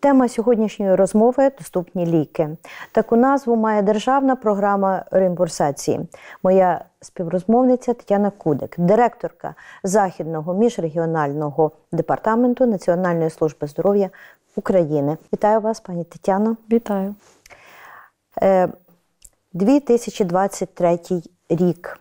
Тема сьогоднішньої розмови – доступні ліки. Таку назву має державна програма реімбурсації. Моя співрозмовниця Тетяна Кудик, директорка Західного міжрегіонального департаменту Національної служби здоров'я України. Вітаю вас, пані Тетяно. Вітаю. 2023 рік.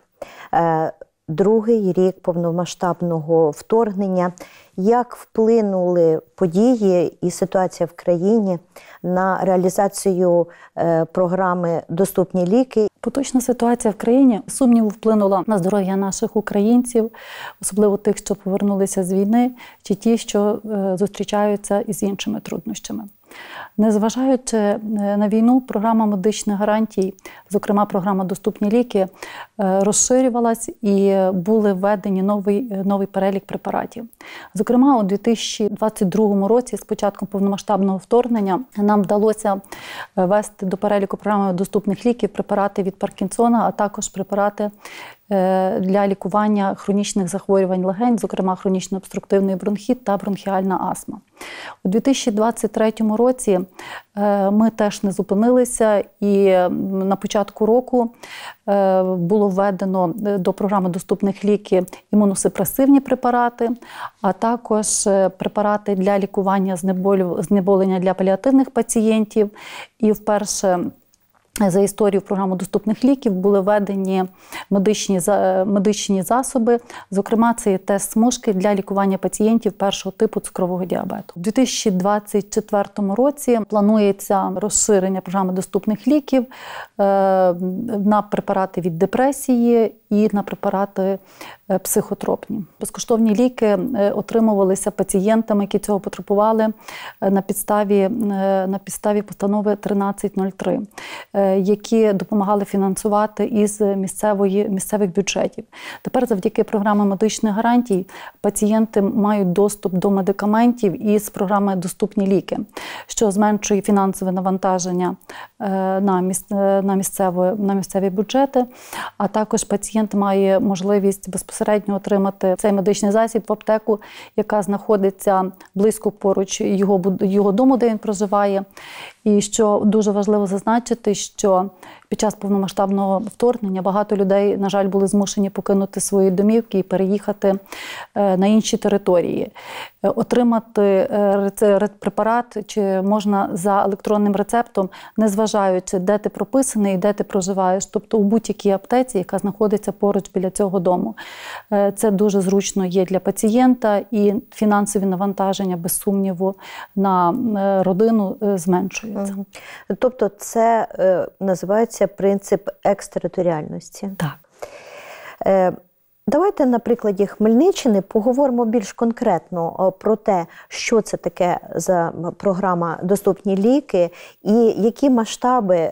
Другий рік повномасштабного вторгнення. Як вплинули події і ситуація в країні на реалізацію програми «Доступні ліки»? Поточна ситуація в країні сумніву вплинула на здоров'я наших українців, особливо тих, що повернулися з війни, чи ті, що зустрічаються із іншими труднощами. Незважаючи на війну, програма медичних гарантій, зокрема програма «Доступні ліки», розширювалась і були введені новий перелік препаратів. Зокрема, у 2022 році, з початком повномасштабного вторгнення, нам вдалося ввести до переліку програми «Доступних ліків» препарати від Паркінсона, а також препарати для лікування хронічних захворювань легень, зокрема хронічно обструктивний бронхіт та бронхіальна астма. У 2023 році ми теж не зупинилися, і на початку року було введено до програми «Доступних ліків» імуносупресивні препарати, а також препарати для лікування знеболення для паліативних пацієнтів. І вперше за історію в програму «Доступних ліків» були введені медичні засоби, зокрема це є тест-смужки для лікування пацієнтів першого типу цукрового діабету. У 2024 році планується розширення програми «Доступних ліків» на препарати від депресії і на препарати психотропні. Безкоштовні ліки отримувалися пацієнтами, які цього потребували на підставі постанови 1303, які допомагали фінансувати із місцевих бюджетів. Тепер завдяки програмі медичних гарантій пацієнти мають доступ до медикаментів із програми «Доступні ліки», що зменшує фінансове навантаження на місцеві бюджети, а також пацієнт має можливість безпосередньо отримати цей медичний засіб в аптеку, яка знаходиться близько поруч його дому, де він проживає. І що дуже важливо зазначити, що під час повномасштабного вторгнення багато людей, на жаль, були змушені покинути свої домівки і переїхати на інші території. Отримати препарат чи можна за електронним рецептом, незважаючи, де ти прописаний і де ти проживаєш, тобто у будь-якій аптеці, яка знаходиться поруч біля цього дому. Це дуже зручно є для пацієнта, і фінансові навантаження, без сумніву, на родину зменшуються. Тобто це називається принцип екстериторіальності. Так. Давайте на прикладі Хмельниччини поговоримо більш конкретно про те, що це таке за програма «Доступні ліки» і які масштаби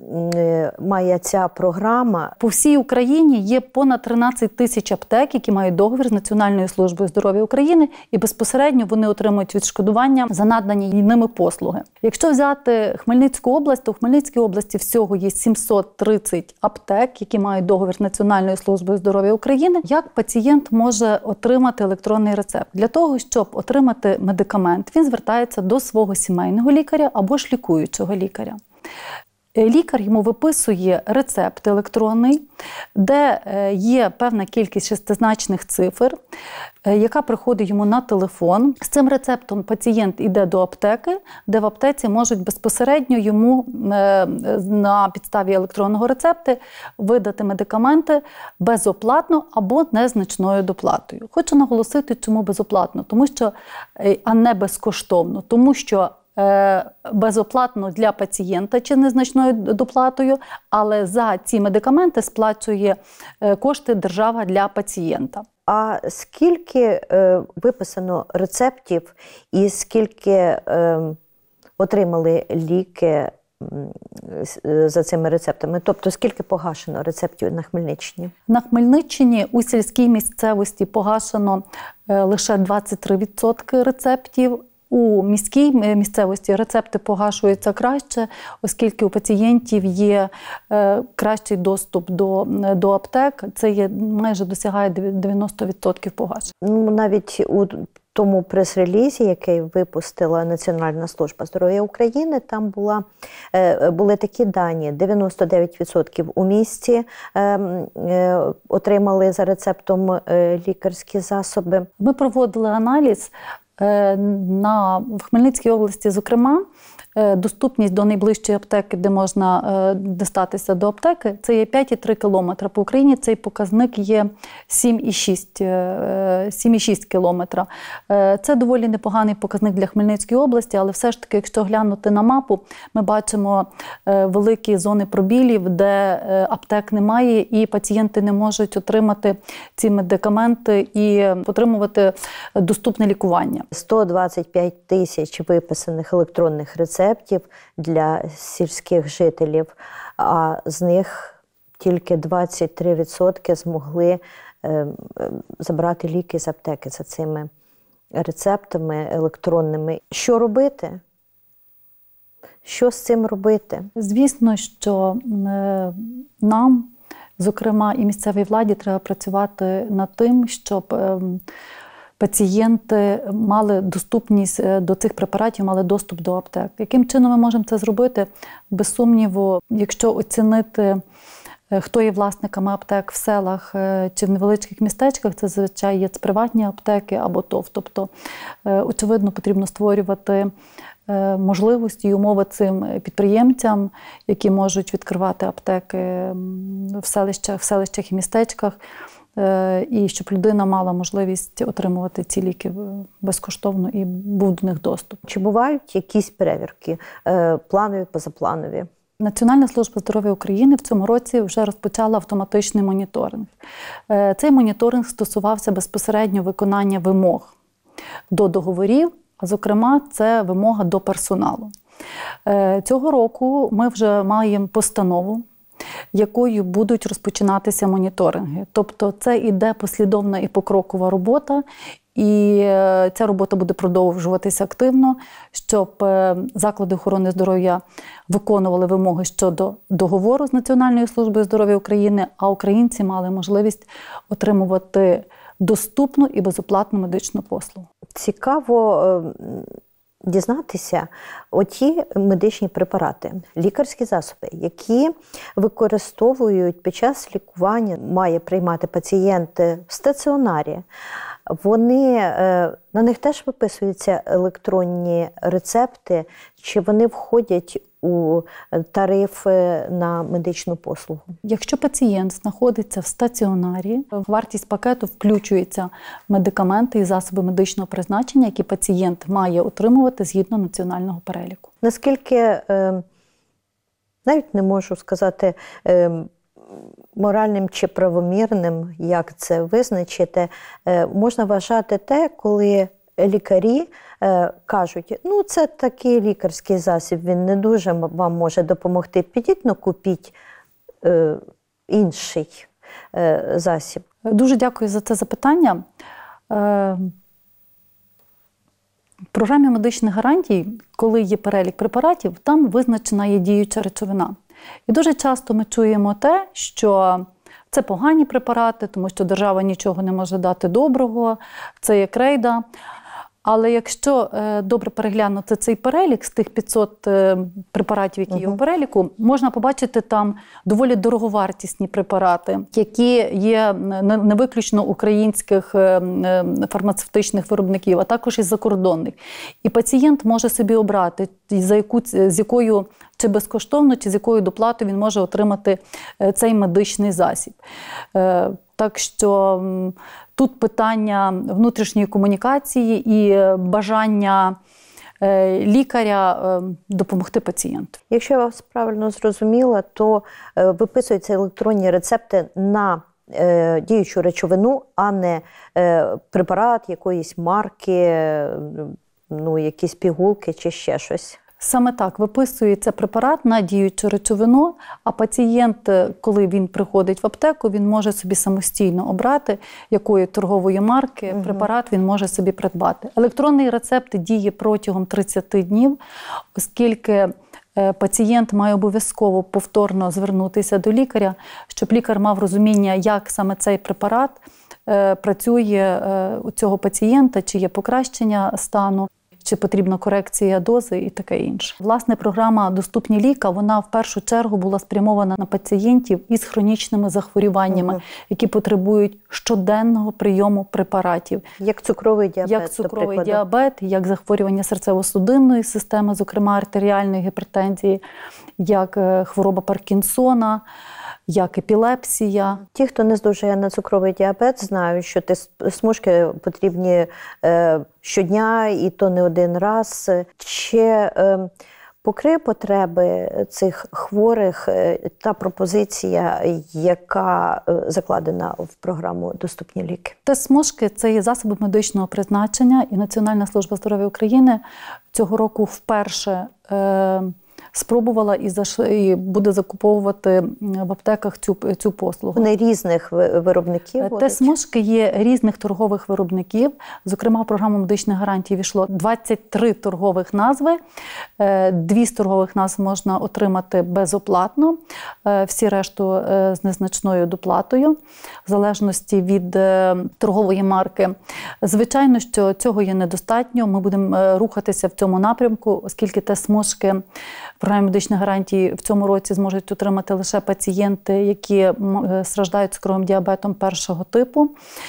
має ця програма. По всій Україні є понад 13 тисяч аптек, які мають договір з Національною службою здоров'я України, і безпосередньо вони отримують відшкодування за надані ними послуги. Якщо взяти Хмельницьку область, то в Хмельницькій області всього є 730 аптек, які мають договір з Національною службою здоров'я України. Як пацієнт може отримати електронний рецепт? Для того, щоб отримати медикамент, він звертається до свого сімейного лікаря або ж лікуючого лікаря. Лікар йому виписує рецепт електронний, де є певна кількість шестизначних цифр, яка приходить йому на телефон. З цим рецептом пацієнт йде до аптеки, де в аптеці можуть безпосередньо йому на підставі електронного рецепту видати медикаменти безоплатно або незначною доплатою. Хочу наголосити, чому безоплатно, а не безкоштовно, тому що безоплатно для пацієнта чи незначною доплатою, але за ці медикаменти сплачує кошти держава для пацієнта. А скільки виписано рецептів і скільки отримали ліки за цими рецептами? Тобто, скільки погашено рецептів на Хмельниччині? На Хмельниччині у сільській місцевості погашено лише 23% рецептів. У міській місцевості рецепти погашуються краще, оскільки у пацієнтів є кращий доступ до аптек. Це майже досягає 90% погашення. Навіть у тому прес-релізі, який випустила Національна служба здоров'я України, там були такі дані: 99% у місті отримали за рецептом лікарські засоби. Ми проводили аналіз в Хмельницькій області, зокрема, доступність до найближчої аптеки, де можна дістатися до аптеки, це є 5,3 кілометра. По Україні цей показник є 7,6 кілометра. Це доволі непоганий показник для Хмельницької області, але все ж таки, якщо глянути на мапу, ми бачимо великі зони пробілів, де аптек немає, і пацієнти не можуть отримати ці медикаменти і отримувати доступне лікування. 125 тисяч виписаних електронних рецептів для сільських жителів, а з них тільки 23% змогли забрати ліки з аптеки за цими рецептами електронними. Що робити? Що з цим робити? Звісно, що нам, зокрема і місцевій владі, треба працювати над тим, щоб пацієнти мали доступність до цих препаратів, мали доступ до аптек. Яким чином ми можемо це зробити? Без сумніву, якщо оцінити, хто є власниками аптек в селах чи в невеличких містечках, це зазвичай є приватні аптеки або ТОВ. Тобто, очевидно, потрібно створювати можливості і умови цим підприємцям, які можуть відкривати аптеки в селищах і містечках, і щоб людина мала можливість отримувати ці ліки безкоштовно і був до них доступ. Чи бувають якісь перевірки, планові, позапланові? Національна служба здоров'я України в цьому році вже розпочала автоматичний моніторинг. Цей моніторинг стосувався безпосередньо виконання вимог до договорів, а зокрема це вимога до персоналу. Цього року ми вже маємо постанову, якою будуть розпочинатися моніторинги. Тобто це іде послідовна і покрокова робота, і ця робота буде продовжуватися активно, щоб заклади охорони здоров'я виконували вимоги щодо договору з Національною службою здоров'я України, а українці мали можливість отримувати доступну і безоплатну медичну послугу. Цікаво дізнатися оті медичні препарати, лікарські засоби, які використовують під час лікування, має приймати пацієнт в стаціонарі. На них теж виписуються електронні рецепти, чи вони входять у тариф на медичну послугу? Якщо пацієнт знаходиться в стаціонарі, в вартість пакету включуються медикаменти і засоби медичного призначення, які пацієнт має отримувати згідно національного переліку. Наскільки, навіть не можу сказати, моральним чи правомірним, як це визначити, можна вважати те, коли лікарі кажуть, ну це такий лікарський засіб, він не дуже вам може допомогти, підіть, ну купіть інший засіб. Дуже дякую за це запитання. В програмі медичних гарантій, коли є перелік препаратів, там визначена є діюча речовина. І дуже часто ми чуємо те, що це погані препарати, тому що держава нічого не може дати доброго, це є крейда. Але якщо добре переглянути цей перелік з тих 500 препаратів, які є у переліку, можна побачити там доволі дороговартісні препарати, які є не виключно українських фармацевтичних виробників, а також і закордонних. І пацієнт може собі обрати, з якою чи безкоштовно, чи з якою доплатою він може отримати цей медичний засіб. Так що тут питання внутрішньої комунікації і бажання лікаря допомогти пацієнту. Якщо я вас правильно зрозуміла, то виписуються електронні рецепти на діючу речовину, а не препарат якоїсь марки, ну, якісь пігулки чи ще щось. Саме так, виписується препарат на діючу речовину, а пацієнт, коли він приходить в аптеку, він може собі самостійно обрати, якої торгової марки препарат він може собі придбати. Електронний рецепт діє протягом 30 днів, оскільки пацієнт має обов'язково повторно звернутися до лікаря, щоб лікар мав розуміння, як саме цей препарат працює у цього пацієнта, чи є покращення стану, чи потрібна корекція дози і таке інше. Власне, програма «Доступні ліки», вона в першу чергу була спрямована на пацієнтів із хронічними захворюваннями, які потребують щоденного прийому препаратів. Як цукровий діабет, як цукровий діабет, як захворювання серцево-судинної системи, зокрема артеріальної гіпертензії, як хвороба Паркінсона, як епілепсія. Ті, хто не здужує на цукровий діабет, знають, що смужки потрібні щодня, і то не один раз. Чи покриє потреби цих хворих та пропозиція, яка закладена в програму «Доступні ліки»? Тест-смужки – це є засоби медичного призначення, і Національна служба здоров'я України цього року вперше спробувала і буде закуповувати в аптеках цю послугу. Вони різних виробників? Тест-смужки є різних торгових виробників. Зокрема, в програму медичних гарантій війшло 23 торгових назви. 2 з торгових назв можна отримати безоплатно, всі решту з незначною доплатою, в залежності від торгової марки. Звичайно, що цього є недостатньо. Ми будемо рухатися в цьому напрямку, оскільки тест-смужки в програмі медичних гарантій в цьому році зможуть отримати лише пацієнти, які страждають цукровим діабетом першого типу.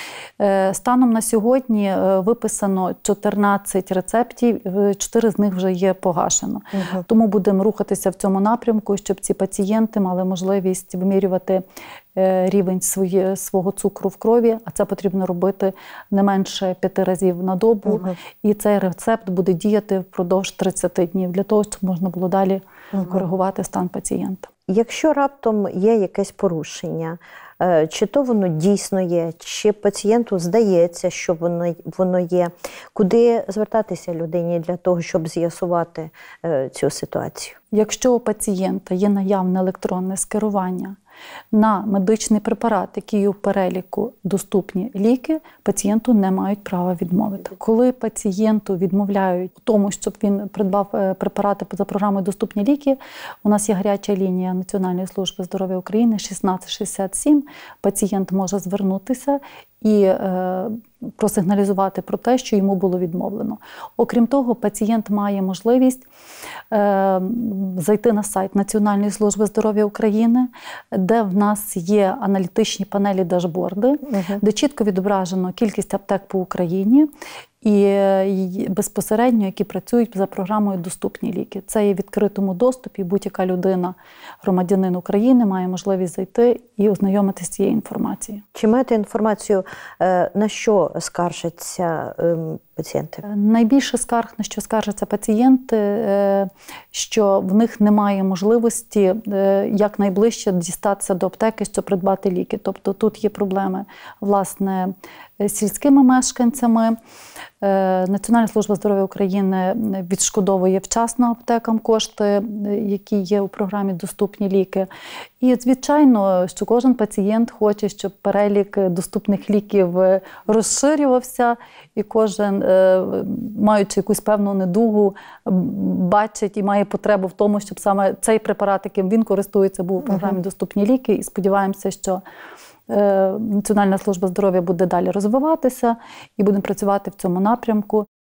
Станом на сьогодні виписано 14 рецептів, 4 з них вже є погашено. Тому будемо рухатися в цьому напрямку, щоб ці пацієнти мали можливість вимірювати рівень свого цукру в крові, а це потрібно робити не менше 5 разів на добу. І цей рецепт буде діяти впродовж 30 днів, для того, щоб можна було далі коригувати стан пацієнта. Якщо раптом є якесь порушення, чи то воно дійсно є, чи пацієнту здається, що воно є, куди звертатися людині для того, щоб з'ясувати цю ситуацію? Якщо у пацієнта є наявне електронне скерування на медичний препарат, який є в переліку «Доступні ліки», пацієнту не мають права відмовити. Коли пацієнту відмовляють у тому, щоб він придбав препарати за програмою «Доступні ліки», у нас є гаряча лінія Національної служби здоров'я України 1667. Пацієнт може звернутися і просигналізувати про те, що йому було відмовлено. Окрім того, пацієнт має можливість зайти на сайт Національної служби здоров'я України, де в нас є аналітичні панелі дашборди, де чітко відображено кількість аптек по Україні і безпосередньо, які працюють за програмою «Доступні ліки». Це є в відкритому доступі, будь-яка людина, громадянин України, має можливість зайти і ознайомитися з цією інформацією. Чи маєте інформацію, на що скаржаться пацієнти? Найбільше скарг, на що скаржаться пацієнти, що в них немає можливості якнайближче дістатися до аптеки, щоб придбати ліки. Тобто тут є проблеми, власне, з сільськими мешканцями. Національна служба здоров'я України відшкодовує вчасно аптекам кошти, які є у програмі «Доступні ліки». І, звичайно, що кожен пацієнт хоче, щоб перелік доступних ліків розширювався, і кожен, маючи якусь певну недугу, бачить і має потребу в тому, щоб саме цей препарат, яким він користується, був у програмі «Доступні ліки». І сподіваємося, що Національна служба здоров'я буде далі розвиватися і будемо працювати в цьому напрямку.